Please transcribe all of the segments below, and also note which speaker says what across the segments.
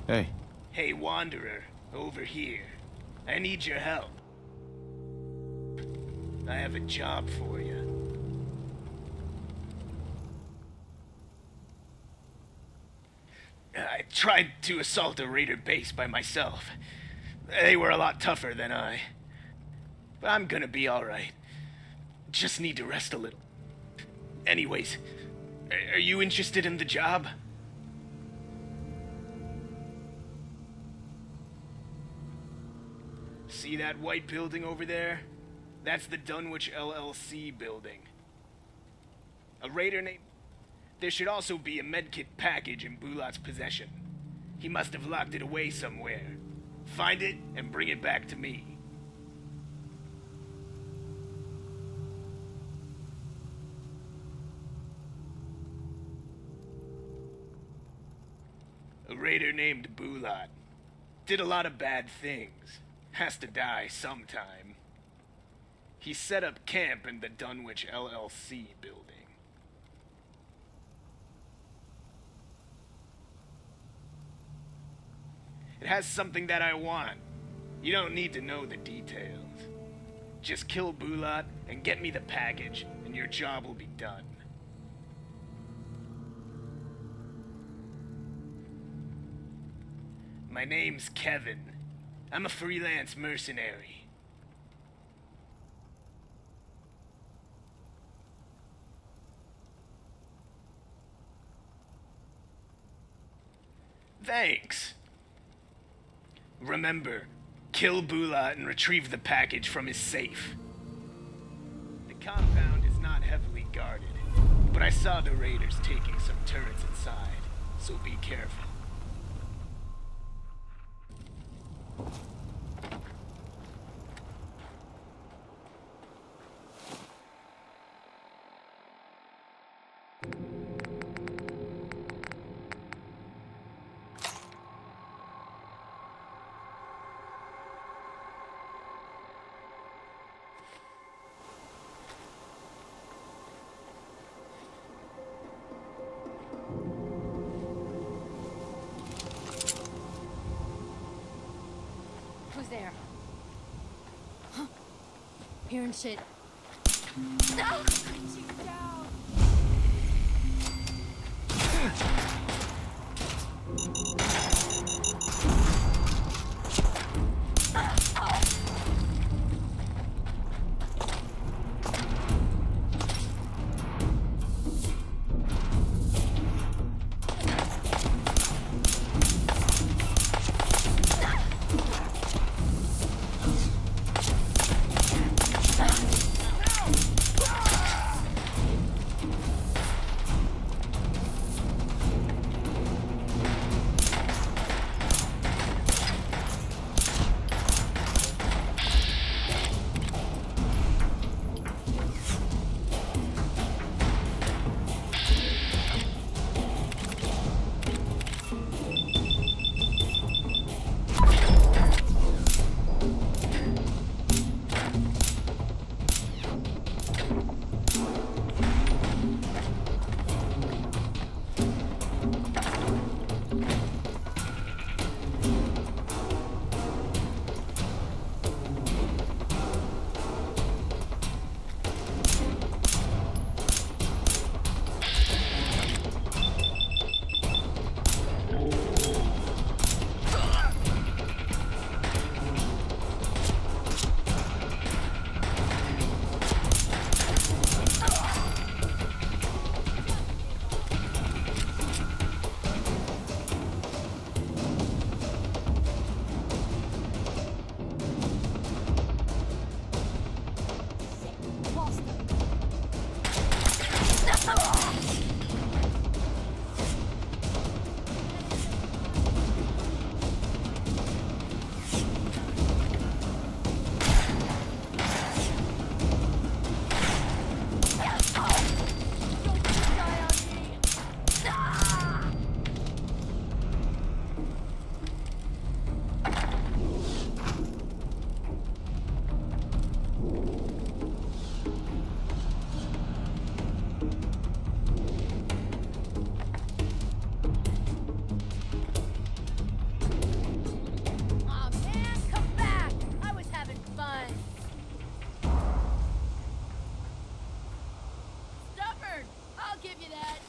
Speaker 1: Hey.
Speaker 2: Hey, Wanderer, over here. I need your help. I have a job for you. I tried to assault a raider base by myself. They were a lot tougher than I. But I'm gonna be alright. Just need to rest a little. Anyways, are you interested in the job? See that white building over there? That's the Dunwich LLC Building. A raider named... There should also be a medkit package in Bulat's possession. He must have locked it away somewhere. Find it and bring it back to me. A raider named Bulat. Did a lot of bad things. Has to die sometime. He set up camp in the Dunwich LLC Building. It has something that I want. You don't need to know the details. Just kill Bulat and get me the package, and your job will be done. My name's Kevin. I'm a freelance mercenary. Thanks. Remember, kill Bulat and retrieve the package from his safe. The compound is not heavily guarded, but I saw the raiders taking some turrets inside, so be careful.
Speaker 3: Who's there? Huh. Hearing shit. No! Shoot down! I'll give you that.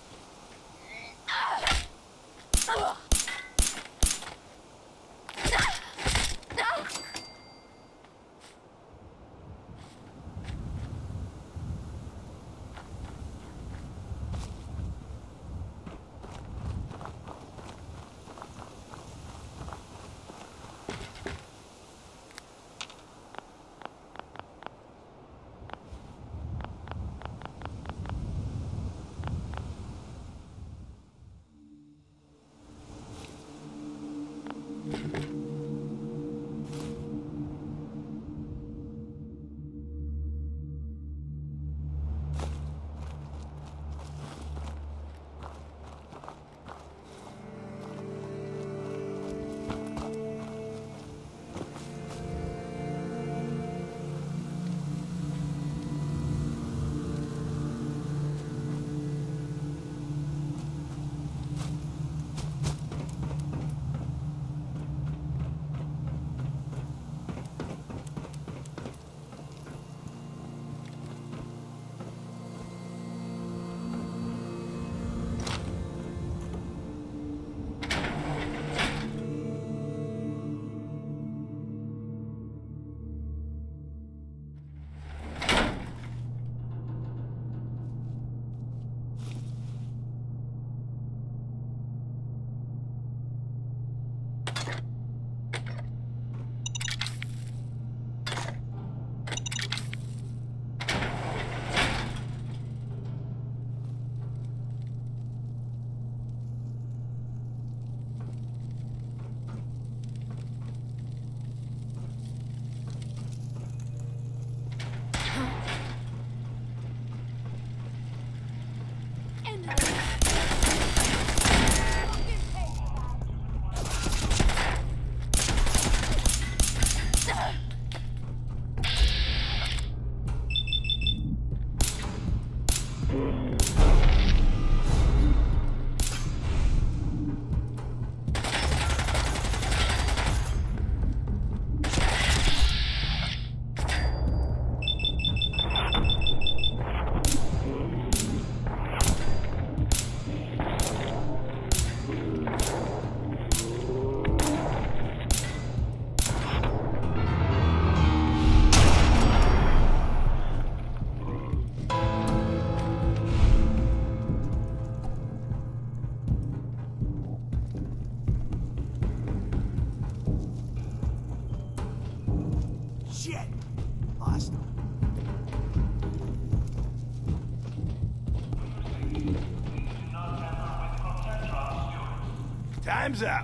Speaker 1: Time's up.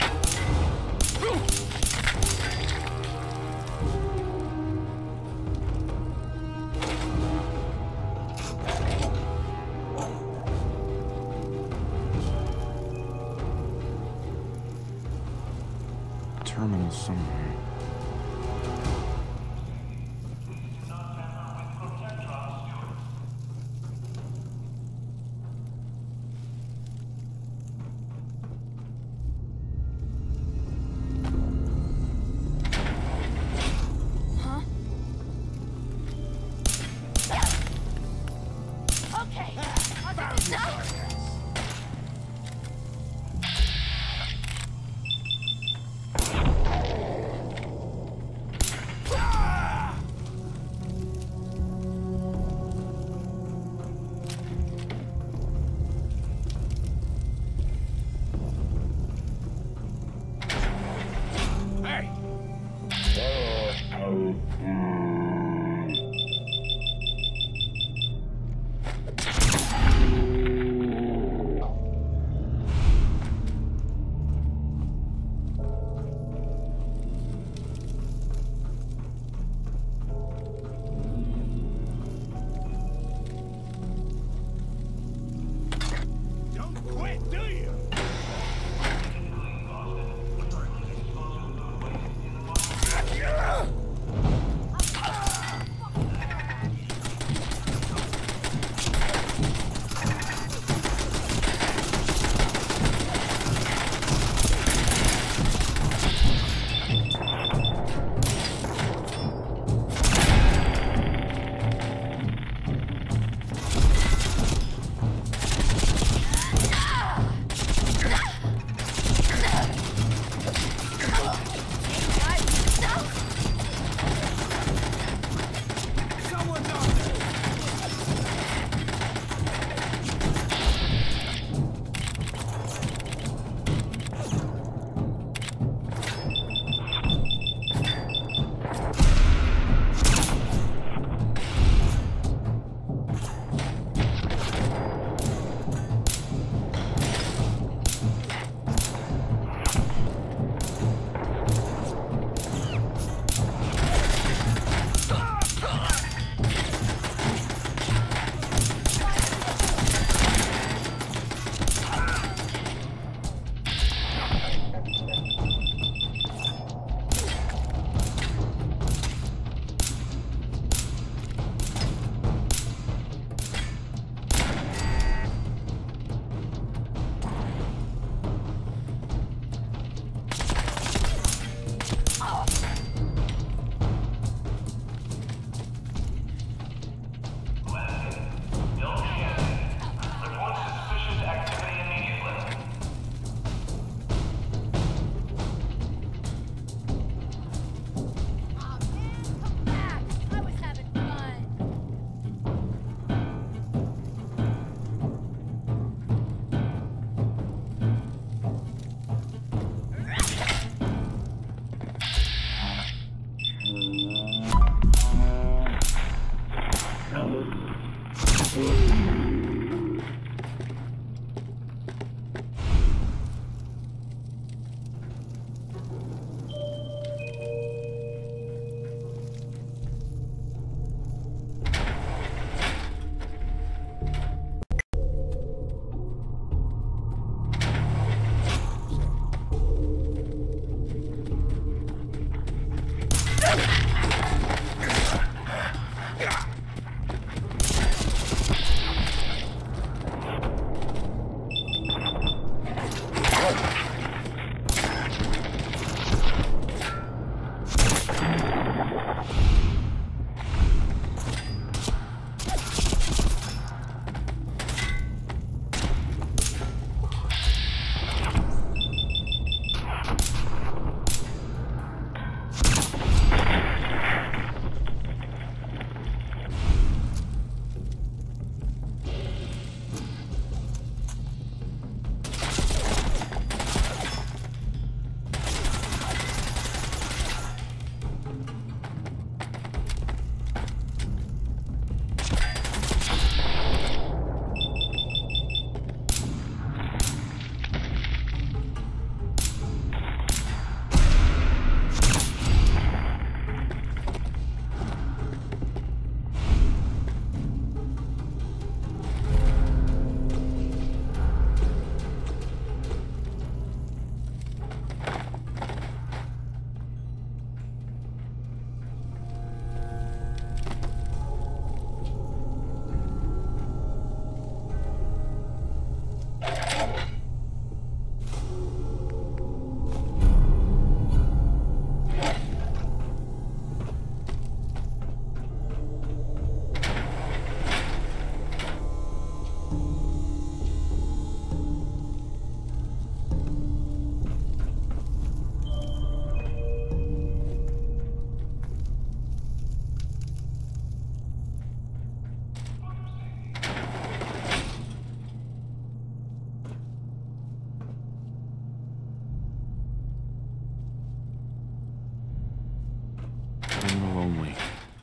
Speaker 4: Terminal somewhere. Criminal only.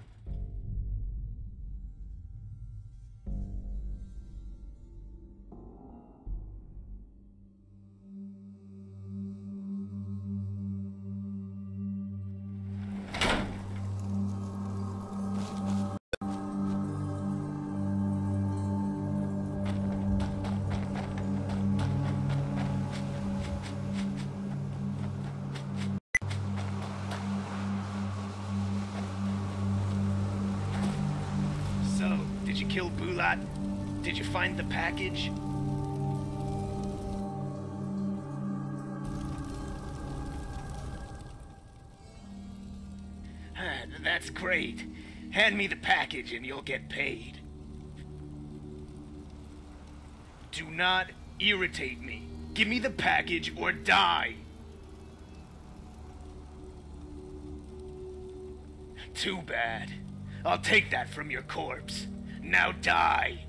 Speaker 2: Did you kill Bulat? Did you find the package? That's great. Hand me the package and you'll get paid. Do not irritate me. Give me the package or die. Too bad. I'll take that from your corpse. Now die.